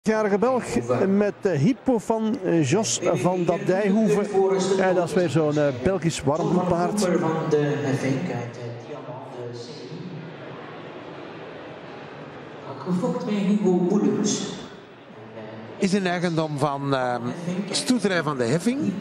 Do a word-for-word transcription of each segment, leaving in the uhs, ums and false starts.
jarige Belg met de hypo van Jos van dat Dijhoeven. Ja, dat is weer zo'n uh, Belgisch warmbloedpaard. Van de heffing uit de Diamant de Serie. Gefokt bij Hugo Moeders. Is een eigendom van uh, Stoeterij van de Heffing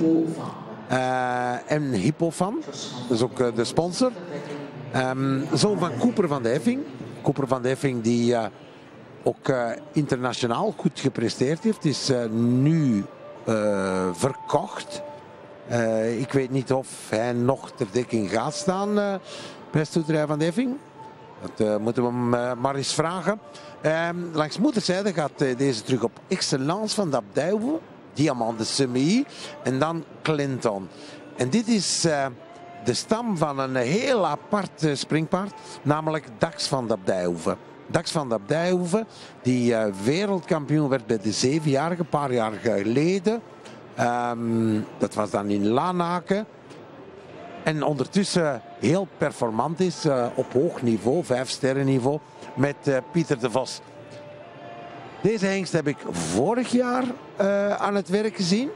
uh, en Hypo van, dat is ook uh, de sponsor. Um, zoon van Cooper van de Heffing. Cooper van de Heffing die uh, ook uh, internationaal goed gepresteerd heeft, is uh, nu uh, verkocht. Uh, ik weet niet of hij nog ter dekking gaat staan uh, bij Stoeterij van de Heffing. Dat uh, moeten we hem uh, maar eens vragen. Uh, langs moederzijde gaat uh, deze terug op Excellence van Dap Dijhoeven, Diamant de Serie en dan Clinton. En dit is uh, de stam van een heel apart uh, springpaard, namelijk Dax van Dap Dijhoeven. Dax van Dap Dijhoeven, die uh, wereldkampioen werd bij de zevenjarige, een paar jaar geleden. Um, dat was dan in Lanaken. En ondertussen heel performant is uh, op hoog niveau, vijf sterren niveau, met uh, Pieter de Vos. Deze hengst heb ik vorig jaar uh, aan het werk gezien.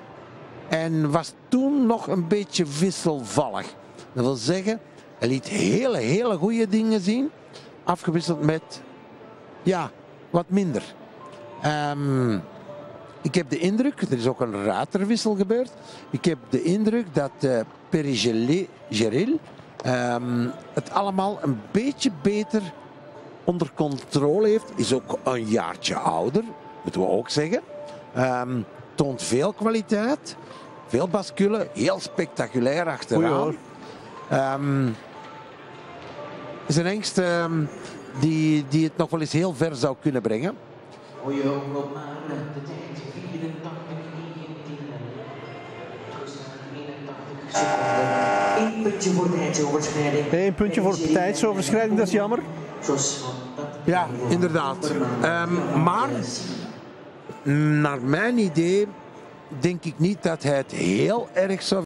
En was toen nog een beetje wisselvallig. Dat wil zeggen, hij liet hele, hele goede dingen zien. Afgewisseld met, ja, wat minder. Um, ik heb de indruk, er is ook een ruiterwissel gebeurd. Ik heb de indruk dat uh, Perry-Geril um, het allemaal een beetje beter onder controle heeft. Is ook een jaartje ouder, moeten we ook zeggen. Um, toont veel kwaliteit, veel basculen, heel spectaculair achteraan. Um, is een hengst um, die, die het nog wel eens heel ver zou kunnen brengen. Goeie omloop naar de tijd vierentachtig negentien. eenentachtig seconden. Eén puntje voor tijdsoverschrijding. Eén puntje voor tijdsoverschrijding, dat is jammer. Ja, inderdaad. Um, maar naar mijn idee denk ik niet dat hij het heel erg zou